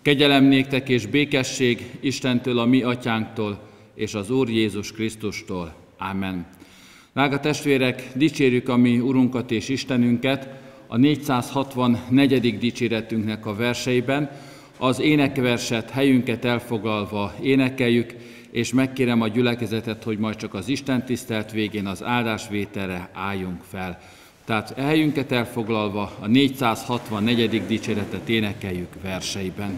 Kegyelem néktek és békesség Istentől, a mi atyánktól, és az Úr Jézus Krisztustól. Ámen. Drága testvérek, dicsérjük a mi Urunkat és Istenünket a 464. dicséretünknek a verseiben. Az énekverset helyünket elfoglalva énekeljük, és megkérem a gyülekezetet, hogy majd csak az Isten tisztelt végén az áldásvételre álljunk fel. Tehát helyünket elfoglalva a 464. dicséretet énekeljük verseiben.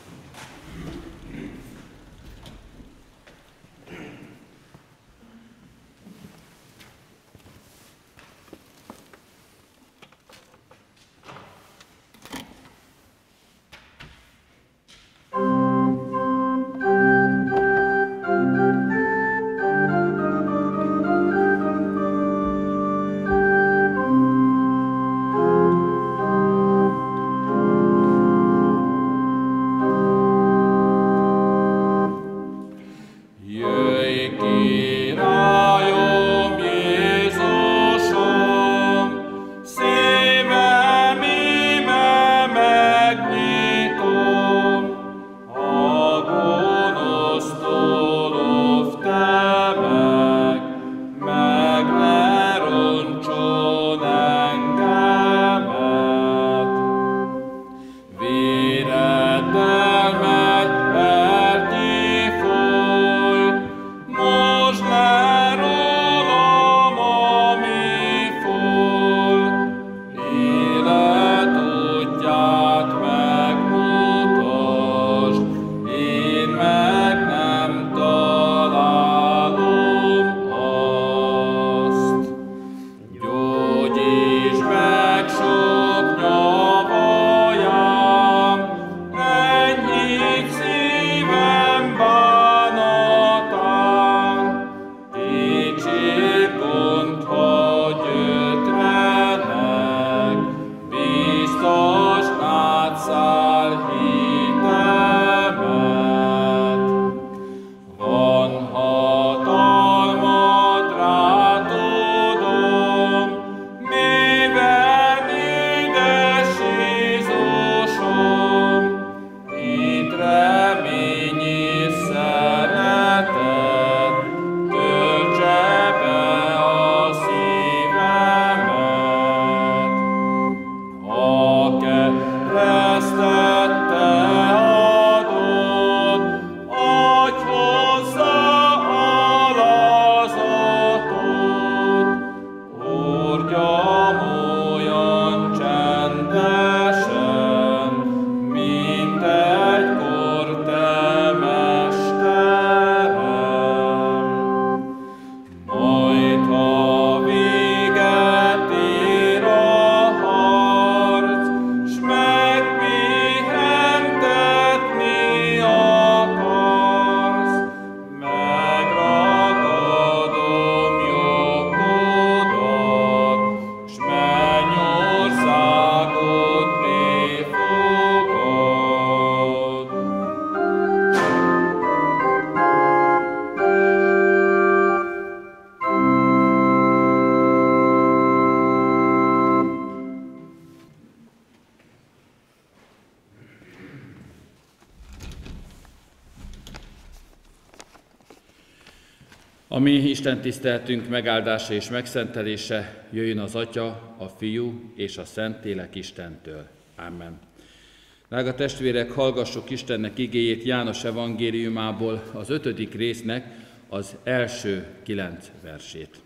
A mi Isten tiszteltünk megáldása és megszentelése jöjjön az Atya, a Fiú és a Szentlélek Istentől. Amen. Drága testvérek, hallgassuk Istennek igéjét János evangéliumából, az 5. résznek az első 9 versét.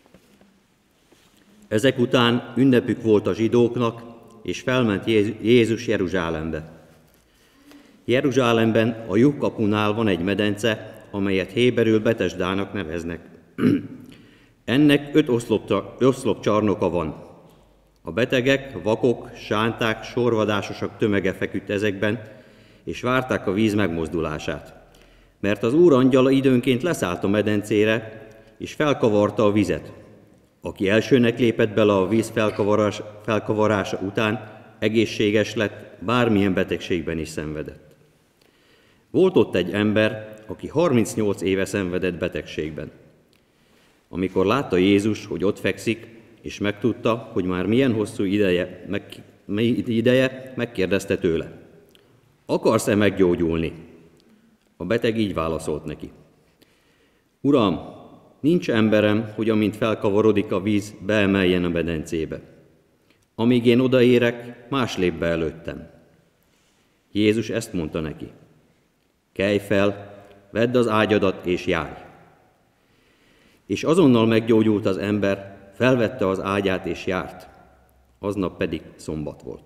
Ezek után ünnepük volt a zsidóknak, és felment Jézus Jeruzsálembe. Jeruzsálemben a lyukkapunál van egy medence, amelyet héberül Betesdának neveznek. Ennek 5 oszlopcsarnoka van. A betegek, vakok, sánták, sorvadásosak tömege feküdt ezekben, és várták a víz megmozdulását. Mert az Úr angyala időnként leszállt a medencére, és felkavarta a vizet. Aki elsőnek lépett bele a víz felkavarása után, egészséges lett, bármilyen betegségben is szenvedett. Volt ott egy ember, aki 38 éve szenvedett betegségben. Amikor látta Jézus, hogy ott fekszik, és megtudta, hogy már milyen hosszú ideje, megkérdezte tőle: akarsz-e meggyógyulni? A beteg így válaszolt neki. Uram, nincs emberem, hogy amint felkavarodik a víz, beemeljen a medencébe. Amíg én odaérek, más lép be előttem. Jézus ezt mondta neki. Kelj fel, vedd az ágyadat és járj. És azonnal meggyógyult az ember, felvette az ágyát és járt. Aznap pedig szombat volt.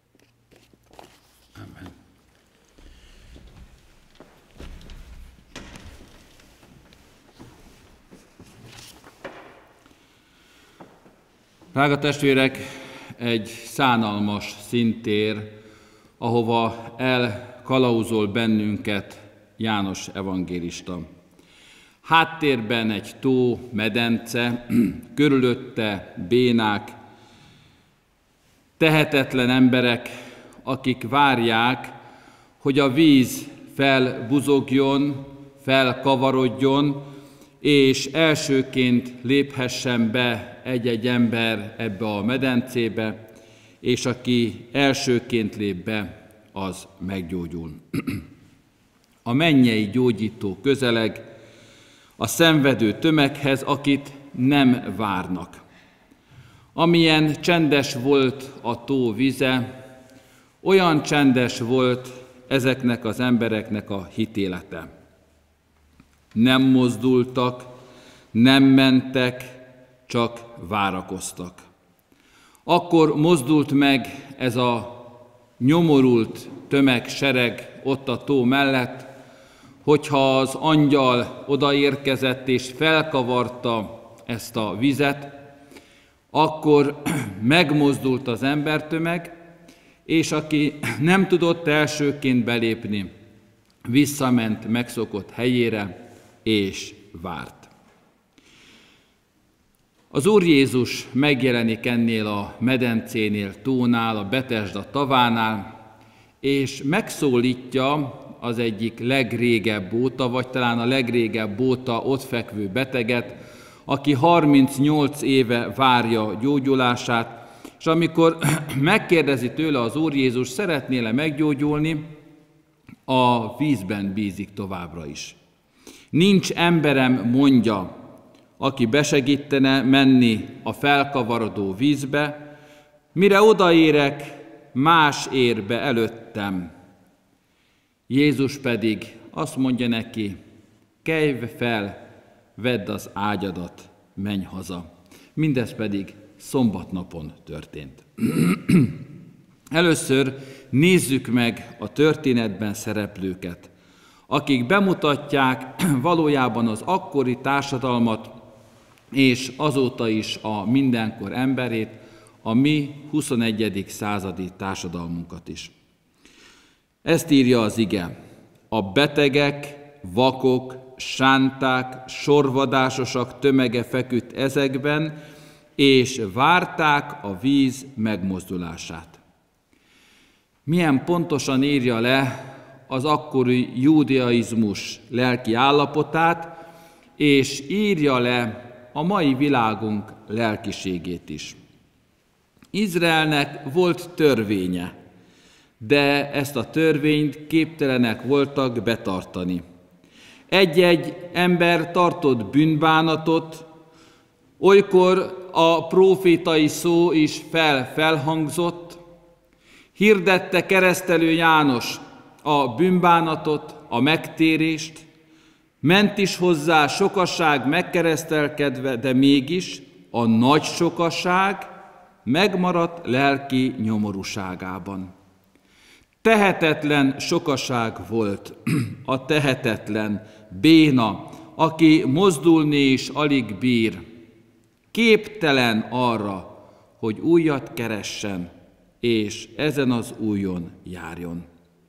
Amen. Drága testvérek, egy szánalmas színtér, ahova elkalauzol bennünket János evangélista. Háttérben egy tó, medence, körülötte bénák, tehetetlen emberek, akik várják, hogy a víz felbuzogjon, felkavarodjon, és elsőként léphessen be egy-egy ember ebbe a medencébe, és aki elsőként lép be, az meggyógyul. A mennyei gyógyító közeleg a szenvedő tömeghez, akit nem várnak. Amilyen csendes volt a tó vize, olyan csendes volt ezeknek az embereknek a hitélete. Nem mozdultak, nem mentek, csak várakoztak. Akkor mozdult meg ez a nyomorult tömegsereg ott a tó mellett, hogyha az angyal odaérkezett és felkavarta ezt a vizet, akkor megmozdult az embertömeg, és aki nem tudott elsőként belépni, visszament megszokott helyére, és várt. Az Úr Jézus megjelenik ennél a medencénél, tónál, a Betesda tavánál, és megszólítja az egyik legrégebb óta, vagy talán a legrégebb óta ott fekvő beteget, aki 38 éve várja gyógyulását, és amikor megkérdezi tőle az Úr Jézus, szeretnél-e meggyógyulni, a vízben bízik továbbra is. Nincs emberem, mondja, aki besegítene menni a felkavarodó vízbe, mire odaérek, más ér be előttem. Jézus pedig azt mondja neki, kelj fel, vedd az ágyadat, menj haza. Mindez pedig szombatnapon történt. Először nézzük meg a történetben szereplőket, akik bemutatják valójában az akkori társadalmat, és azóta is a mindenkor emberét, a mi 21. századi társadalmunkat is. Ezt írja az ige. A betegek, vakok, sánták, sorvadásosak tömege feküdt ezekben, és várták a víz megmozdulását. Milyen pontosan írja le az akkori judaizmus lelki állapotát, és írja le a mai világunk lelkiségét is. Izraelnek volt törvénye, de ezt a törvényt képtelenek voltak betartani. Egy-egy ember tartott bűnbánatot, olykor a prófétai szó is felhangzott, hirdette keresztelő János a bűnbánatot, a megtérést, ment is hozzá sokaság megkeresztelkedve, de mégis a nagy sokaság megmaradt lelki nyomorúságában. Tehetetlen sokaság volt, a tehetetlen, béna, aki mozdulni is alig bír, képtelen arra, hogy újat keressen, és ezen az újon járjon.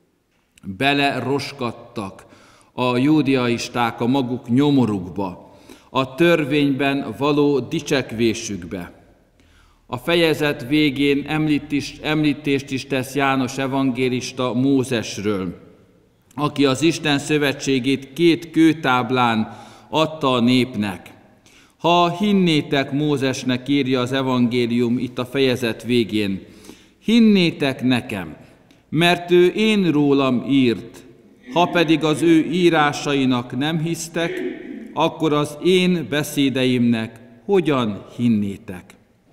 Beleroskadtak a judaisták a maguk nyomorukba, a törvényben való dicsekvésükbe. A fejezet végén említést is tesz János evangélista Mózesről, aki az Isten szövetségét 2 kőtáblán adta a népnek. Ha hinnétek Mózesnek, írja az evangélium itt a fejezet végén, hinnétek nekem, mert ő én rólam írt, ha pedig az ő írásainak nem hisztek, akkor az én beszédeimnek hogyan hinnétek?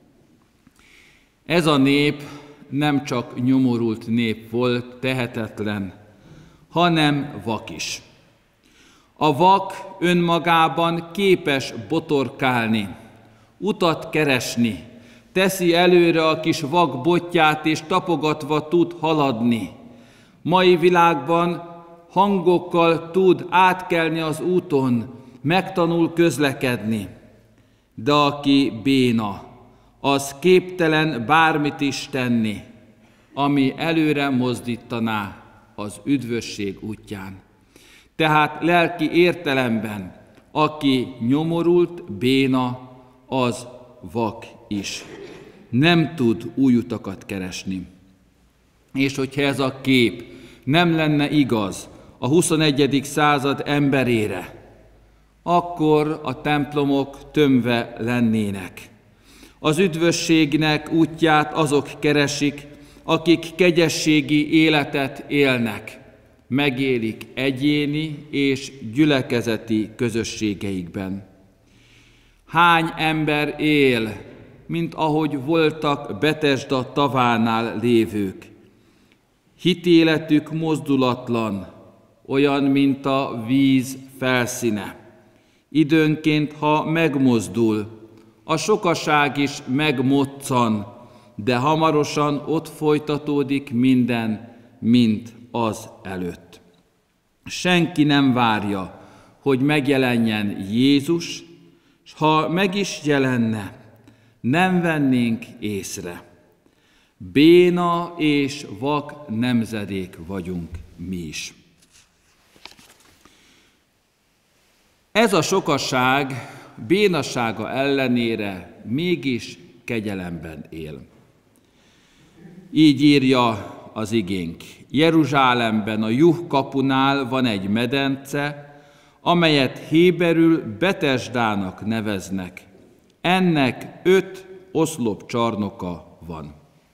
Ez a nép nem csak nyomorult nép volt, tehetetlen, hanem vak is. A vak önmagában képes botorkálni, utat keresni, teszi előre a kis vak botját, és tapogatva tud haladni. Mai világban hangokkal tud átkelni az úton, megtanul közlekedni. De aki béna, az képtelen bármit is tenni, ami előre mozdítaná az üdvösség útján. Tehát lelki értelemben, aki nyomorult, béna, az vak is. Nem tud új utakat keresni. És hogyha ez a kép nem lenne igaz a 21. század emberére, akkor a templomok tömve lennének. Az üdvösségnek útját azok keresik, akik kegyességi életet élnek, megélik egyéni és gyülekezeti közösségeikben. Hány ember él, mint ahogy voltak Betesda tavánál lévők. Hitéletük mozdulatlan, olyan, mint a víz felszíne. Időnként, ha megmozdul, a sokaság is megmoccan, de hamarosan ott folytatódik minden, mint az előtt. Senki nem várja, hogy megjelenjen Jézus, és ha meg is jelenne, nem vennénk észre. Béna és vak nemzedék vagyunk mi is. Ez a sokaság bénasága ellenére mégis kegyelemben él. Így írja az igénk. Jeruzsálemben a Juh kapunál van egy medence, amelyet héberül Betesdának neveznek. Ennek 5 oszlopcsarnoka van.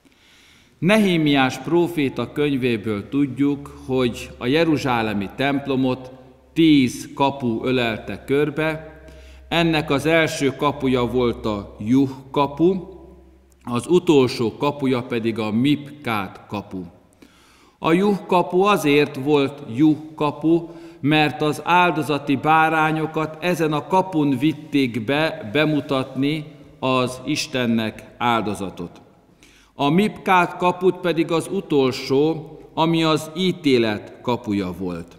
Nehémiás próféta könyvéből tudjuk, hogy a jeruzsálemi templomot 10 kapu ölelte körbe. Ennek az első kapuja volt a Juh kapu, az utolsó kapuja pedig a Mipkát kapu. A Juh kapu azért volt Juh kapu, mert az áldozati bárányokat ezen a kapun vitték be bemutatni az Istennek áldozatot. A Mipkát kaput pedig az utolsó, ami az ítélet kapuja volt.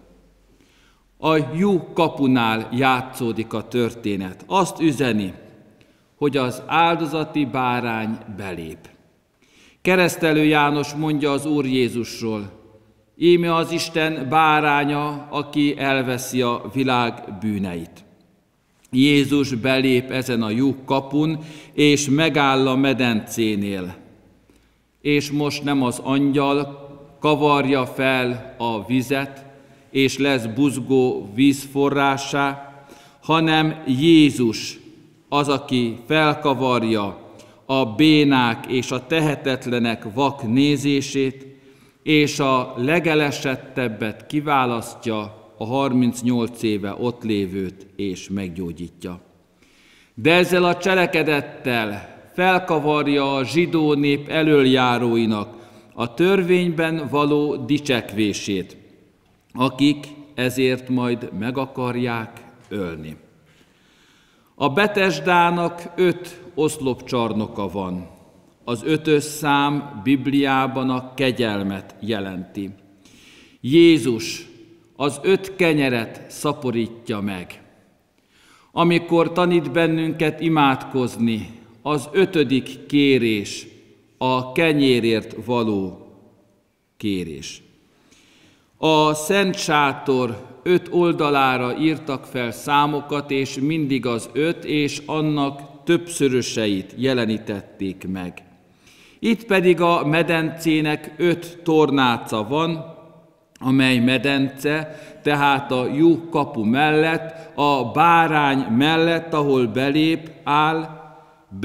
A Juh kapunál játszódik a történet. Azt üzeni, hogy az áldozati bárány belép. Keresztelő János mondja az Úr Jézusról: íme az Isten báránya, aki elveszi a világ bűneit. Jézus belép ezen a Juh kapun, és megáll a medencénél. És most nem az angyal kavarja fel a vizet, és lesz buzgó vízforrássá, hanem Jézus az, aki felkavarja a bénák és a tehetetlenek vak nézését, és a legelesettebbet kiválasztja, a 38 éve ott lévőt, és meggyógyítja. De ezzel a cselekedettel felkavarja a zsidó nép elöljáróinak a törvényben való dicsekvését, akik ezért majd meg akarják ölni. A Betesdának 5 oszlopcsarnoka van. Az 5-ös szám Bibliában a kegyelmet jelenti. Jézus az 5 kenyeret szaporítja meg. Amikor tanít bennünket imádkozni, az 5. kérés a kenyérért való kérés. A Szent Sátor 5 oldalára írtak fel számokat, és mindig az 5 és annak többszöröseit jelenítették meg. Itt pedig a medencének 5 tornáca van, amely medence, tehát a Juh kapu mellett, a bárány mellett, ahol belép, áll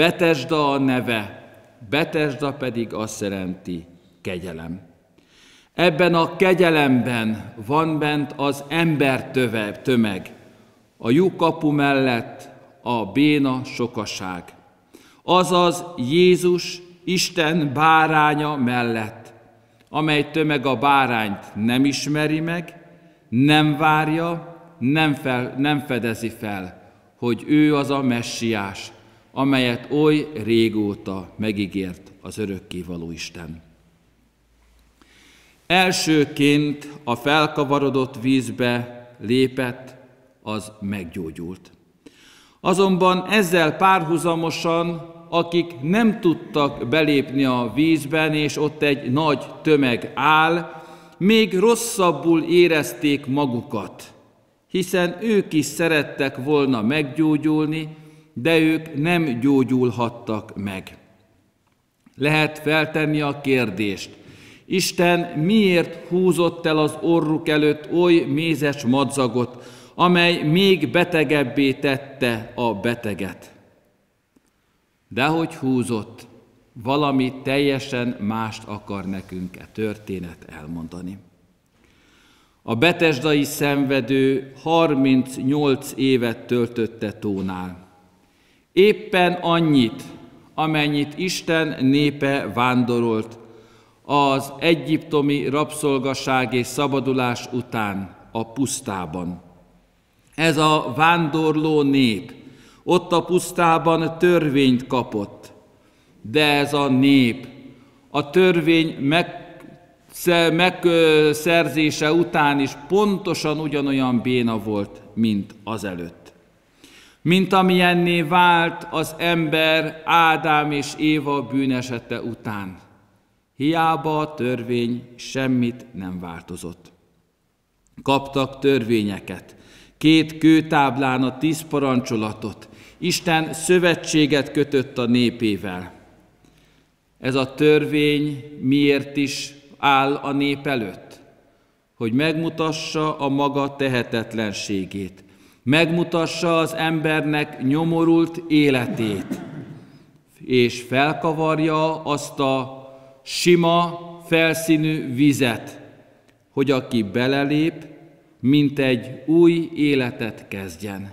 Betesda a neve, Betesda pedig azt jelenti kegyelem. Ebben a kegyelemben van bent az embertömeg, a lyukkapu mellett a béna sokaság. Azaz Jézus Isten báránya mellett, amely tömeg a bárányt nem ismeri meg, nem várja, nem fedezi fel, hogy ő az a messiás, amelyet oly régóta megígért az örökkévaló Isten. Elsőként a felkavarodott vízbe lépett, az meggyógyult. Azonban ezzel párhuzamosan, akik nem tudtak belépni a vízben, és ott egy nagy tömeg áll, még rosszabbul érezték magukat, hiszen ők is szerettek volna meggyógyulni, de ők nem gyógyulhattak meg. Lehet feltenni a kérdést, Isten miért húzott el az orruk előtt oly mézes madzagot, amely még betegebbé tette a beteget? Dehogy húzott, valami teljesen mást akar nekünk a történet elmondani. A betesdai szenvedő 38 évet töltötte tónál. Éppen annyit, amennyit Isten népe vándorolt az egyiptomi rabszolgaság és szabadulás után a pusztában. Ez a vándorló nép ott a pusztában törvényt kapott, de ez a nép a törvény megszerzése után is pontosan ugyanolyan béna volt, mint azelőtt. Mint amilyenné vált az ember Ádám és Éva bűnesete után. Hiába a törvény semmit nem változott. Kaptak törvényeket, 2 kőtáblán a 10 parancsolatot, Isten szövetséget kötött a népével. Ez a törvény miért is áll a nép előtt? Hogy megmutassa a maga tehetetlenségét, megmutassa az embernek nyomorult életét, és felkavarja azt a sima, felszínű vizet, hogy aki belelép, mint egy új életet kezdjen.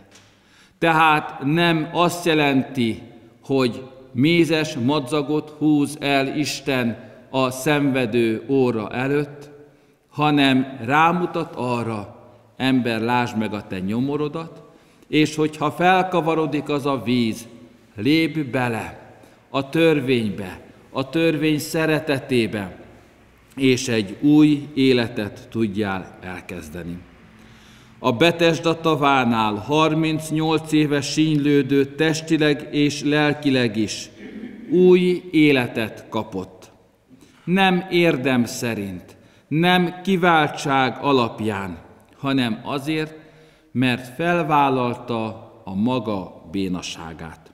Tehát nem azt jelenti, hogy mézes madzagot húz el Isten a szenvedő óra előtt, hanem rámutat arra, ember, lásd meg a te nyomorodat, és hogyha felkavarodik az a víz, lépj bele a törvénybe, a törvény szeretetébe, és egy új életet tudjál elkezdeni. A Betesda tavánál 38 éves sínylődő testileg és lelkileg is új életet kapott. Nem érdem szerint, nem kiváltság alapján, hanem azért, mert felvállalta a maga bénaságát.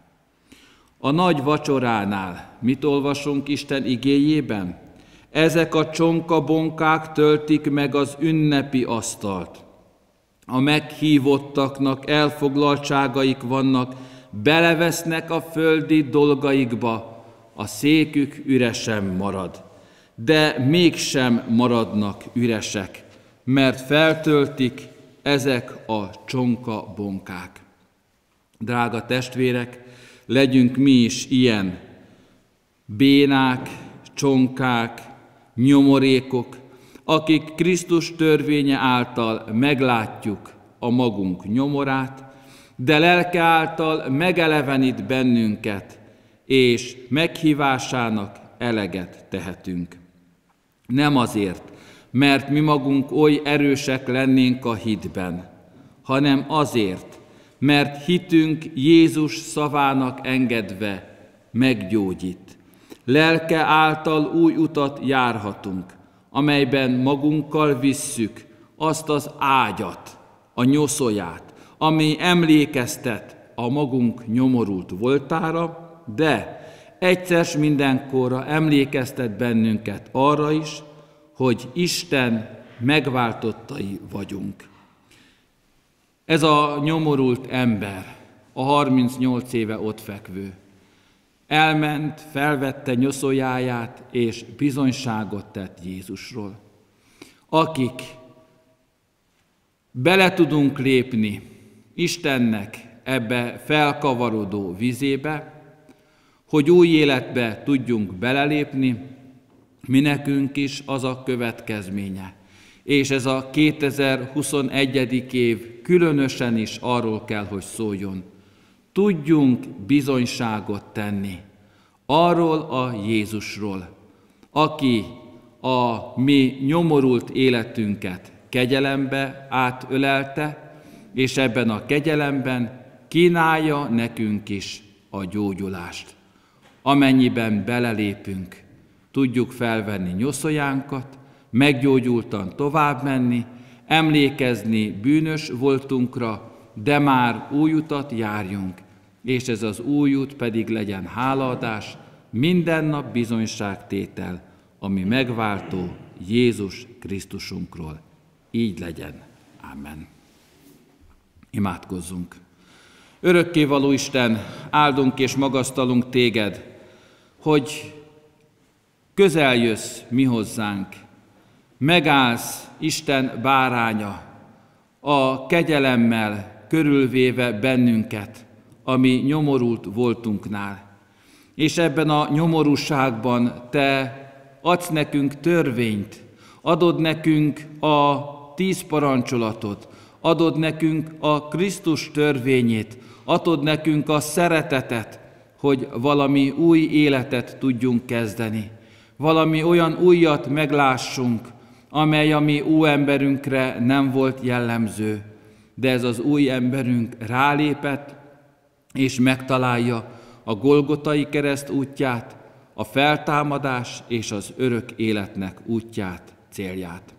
A nagy vacsoránál mit olvasunk Isten igéjében? Ezek a csonkabonkák töltik meg az ünnepi asztalt. A meghívottaknak elfoglaltságaik vannak, belevesznek a földi dolgaikba, a székük üresen marad. De mégsem maradnak üresek, mert feltöltik ezek a csonkabonkák. Drága testvérek, legyünk mi is ilyen bénák, csonkák, nyomorékok, akik Krisztus törvénye által meglátjuk a magunk nyomorát, de lelke által megelevenít bennünket, és meghívásának eleget tehetünk. Nem azért, mert mi magunk oly erősek lennénk a hitben, hanem azért, mert hitünk Jézus szavának engedve meggyógyít. Lelke által új utat járhatunk, amelyben magunkkal visszük azt az ágyat, a nyoszóját, ami emlékeztet a magunk nyomorult voltára, de egyszer s mindenkorra emlékeztet bennünket arra is, hogy Isten megváltottai vagyunk. Ez a nyomorult ember, a 38 éve ott fekvő, elment, felvette nyoszójáját, és bizonyságot tett Jézusról. akik bele tudunk lépni Istennek ebbe felkavarodó vizébe, hogy új életbe tudjunk belelépni, mi nekünk is az a következménye. És ez a 2021. év különösen is arról kell, hogy szóljon. Tudjunk bizonyságot tenni arról a Jézusról, aki a mi nyomorult életünket kegyelembe átölelte, és ebben a kegyelemben kínálja nekünk is a gyógyulást. Amennyiben belelépünk, tudjuk felvenni nyoszojánkat, meggyógyultan tovább menni, emlékezni bűnös voltunkra, de már új utat járjunk, és ez az új út pedig legyen hálaadás, minden nap bizonyságtétel, ami megváltó Jézus Krisztusunkról. Így legyen. Amen. Imádkozzunk. Örökkévaló Isten, áldunk és magasztalunk téged, hogy közel jössz mi hozzánk, megállsz Isten báránya, a kegyelemmel körülvéve bennünket, ami nyomorult voltunknál. És ebben a nyomorúságban te adsz nekünk törvényt, adod nekünk a 10 parancsolatot, adod nekünk a Krisztus törvényét, adod nekünk a szeretetet, hogy valami új életet tudjunk kezdeni. Valami olyan újat meglássunk, amely a mi óemberünkre nem volt jellemző, de ez az új emberünk rálépett, és megtalálja a Golgotai kereszt útját, a feltámadás és az örök életnek útját, célját.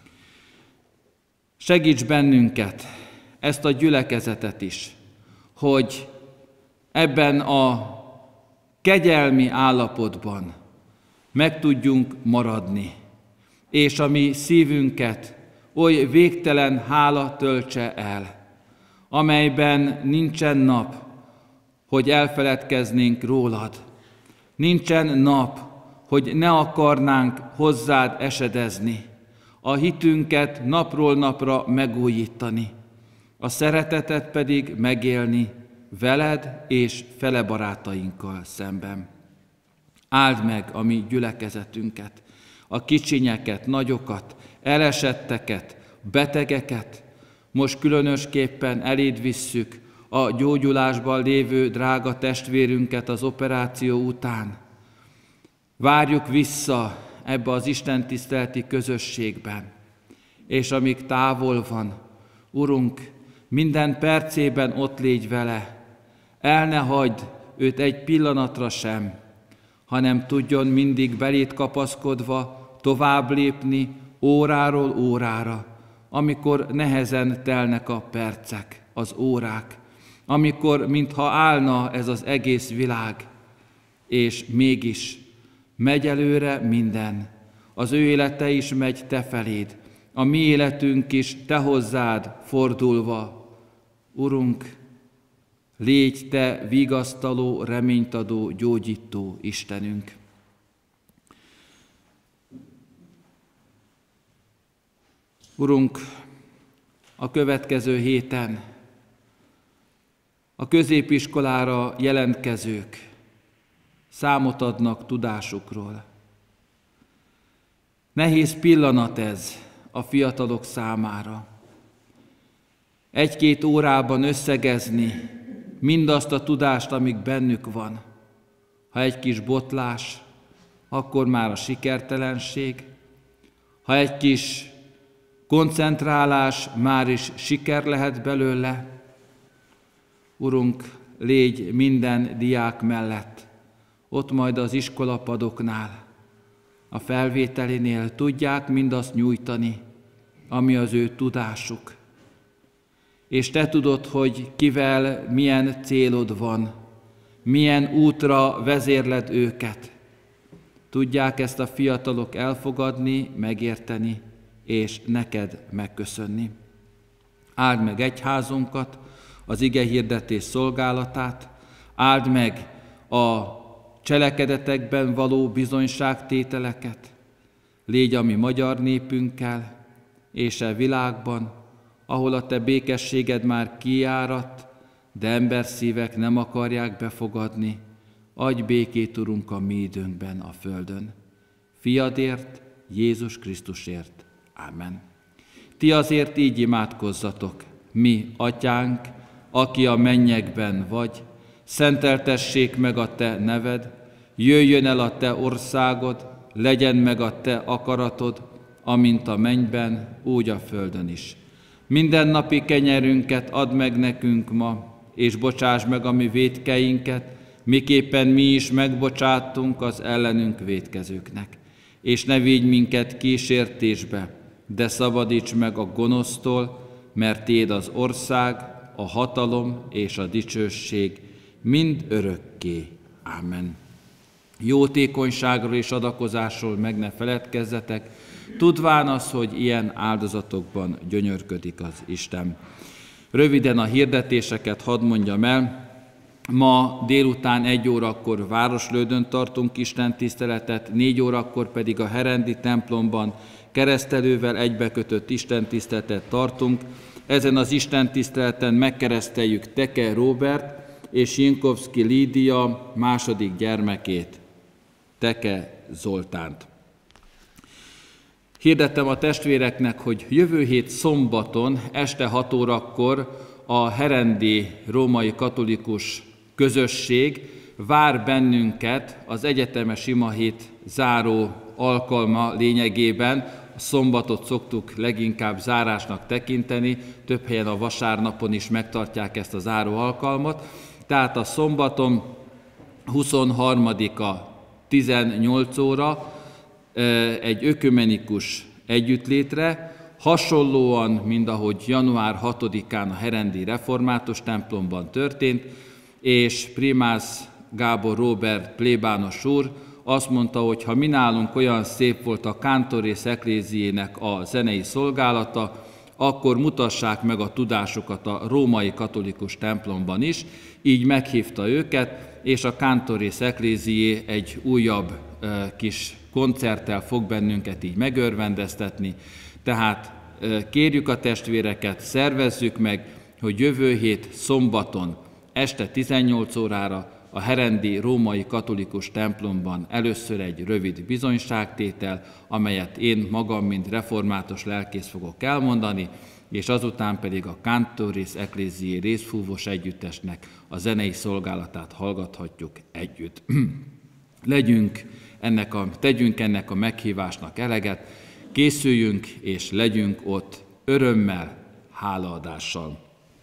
Segíts bennünket, ezt a gyülekezetet is, hogy ebben a kegyelmi állapotban meg tudjunk maradni, és a mi szívünket oly végtelen hála töltse el, amelyben nincsen nap, hogy elfeledkeznénk rólad. Nincsen nap, hogy ne akarnánk hozzád esedezni, a hitünket napról napra megújítani, a szeretetet pedig megélni veled és fele barátainkkal szemben. Áld meg a mi gyülekezetünket, a kicsinyeket, nagyokat, elesetteket, betegeket. Most különösképpen eléd visszük a gyógyulásban lévő drága testvérünket az operáció után. Várjuk vissza ebbe az istentiszteleti közösségben, és amíg távol van, Urunk, minden percében ott légy vele, el ne hagyd őt egy pillanatra sem, hanem tudjon mindig belét kapaszkodva tovább lépni óráról órára, amikor nehezen telnek a percek, az órák, amikor mintha állna ez az egész világ, és mégis megy előre minden. Az ő élete is megy te feléd, a mi életünk is te hozzád fordulva. Urunk, légy te vigasztaló, reménytadó, gyógyító Istenünk. Urunk, a következő héten a középiskolára jelentkezők számot adnak tudásukról. Nehéz pillanat ez a fiatalok számára. 1-2 órában összegezni mindazt a tudást, amik bennük van. Ha egy kis botlás, akkor már a sikertelenség. Ha egy kis koncentrálás, már is siker lehet belőle. Urunk, légy minden diák mellett, ott majd az iskolapadoknál, a felvételinél tudják mindazt nyújtani, ami az ő tudásuk. És te tudod, hogy kivel milyen célod van, milyen útra vezérled őket. Tudják ezt a fiatalok elfogadni, megérteni, és neked megköszönni. Áld meg egyházunkat, az igehirdetés szolgálatát, áld meg a cselekedetekben való bizonyságtételeket, légy a mi magyar népünkkel, és e világban, ahol a te békességed már kiáradt, de emberszívek nem akarják befogadni, adj békét, Urunk, a mi időnkben a földön. Fiadért, Jézus Krisztusért. Ámen. Ti azért így imádkozzatok: mi, Atyánk, aki a mennyekben vagy, szenteltessék meg a te neved, jöjjön el a te országod, legyen meg a te akaratod, amint a mennyben, úgy a földön is. Mindennapi kenyerünket add meg nekünk ma, és bocsáss meg a mi vétkeinket, miképpen mi is megbocsátunk az ellenünk vétkezőknek. És ne vigy minket kísértésbe, de szabadíts meg a gonosztól, mert tiéd az ország, a hatalom és a dicsőség mind örökké. Ámen. Jótékonyságról és adakozásról meg ne feledkezzetek, tudván az, hogy ilyen áldozatokban gyönyörködik az Isten. Röviden a hirdetéseket hadd mondjam el. Ma délután 1 órakor Városlődön tartunk istentiszteletet, 4 órakor pedig a Herendi templomban keresztelővel egybekötött istentiszteletet tartunk. Ezen az istentiszteleten megkereszteljük Teke Róbert és Jinkovszki Lídia második gyermekét, Teke Zoltánt. Hirdettem a testvéreknek, hogy jövő hét szombaton este 6 órakor a herendi római katolikus közösség vár bennünket az egyetemes imahét záró alkalma lényegében. A szombatot szoktuk leginkább zárásnak tekinteni, több helyen a vasárnapon is megtartják ezt a záró alkalmat. Tehát a szombaton 23-a 18 óra egy ökumenikus együttlétre, hasonlóan, mint ahogy január 6-án a herendi református templomban történt, és Primász Gábor Róbert plébános úr azt mondta, hogy ha mi nálunk olyan szép volt a Cantoris Ecclesiének a zenei szolgálata, akkor mutassák meg a tudásukat a római katolikus templomban is. Így meghívta őket, és a Cantoris Ecclesié egy újabb kis koncerttel fog bennünket így megörvendeztetni. Tehát kérjük a testvéreket, szervezzük meg, hogy jövő hét szombaton este 18 órára a herendi római katolikus templomban először egy rövid bizonyságtétel, amelyet én magam, mint református lelkész fogok elmondani, és azután pedig a Cantoris Ecclesiae részfúvós együttesnek a zenei szolgálatát hallgathatjuk együtt. Tegyünk ennek a meghívásnak eleget, készüljünk és legyünk ott örömmel, hálaadással.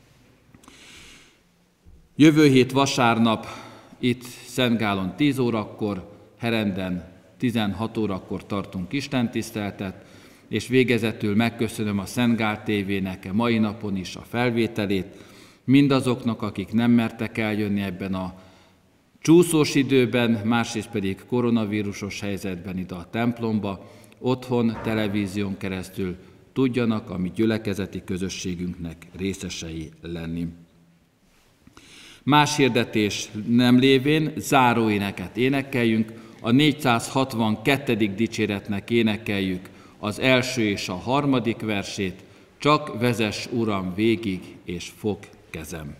Jövő hét vasárnap itt Szentgálon 10 órakor, Herenden 16 órakor tartunk istentiszteletet, és végezetül megköszönöm a Szentgál TV-nek mai napon is a felvételét, mindazoknak, akik nem mertek eljönni ebben a csúszós időben, másrészt pedig koronavírusos helyzetben ide a templomba, otthon, televízión keresztül tudjanak a mi gyülekezeti közösségünknek részesei lenni. Más hirdetés nem lévén záróéneket énekeljünk, a 462. dicséretnek énekeljük az első és a harmadik versét, csak vezess, Uram, végig, és fog kezem.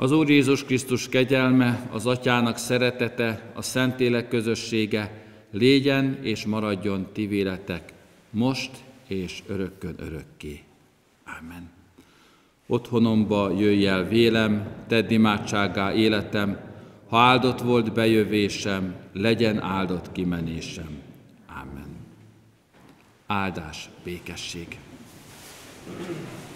Az Úr Jézus Krisztus kegyelme, az Atyának szeretete, a Szentlélek közössége légyen és maradjon ti véletek, most és örökkön örökké. Ámen. Otthonomba jöjj el vélem, tedd imádsággá életem, ha áldott volt bejövésem, legyen áldott kimenésem. Ámen. Áldás, békesség.